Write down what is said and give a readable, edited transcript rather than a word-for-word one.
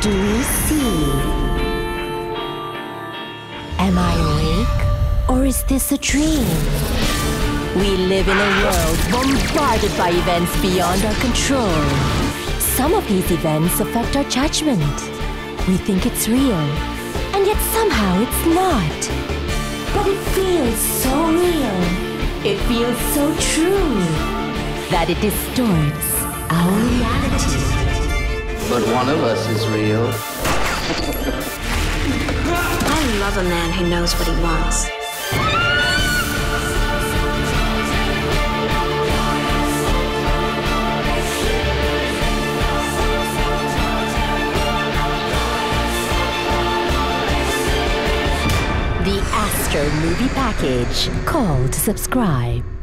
do we see? Am I awake, or is this a dream? We live in a world bombarded by events beyond our control. Some of these events affect our judgment. We think it's real, and yet somehow it's not. But it feels so real. It feels so true that it distorts our reality. But one of us is real. I love a man who knows what he wants. The Astro Movie Package. Call to subscribe.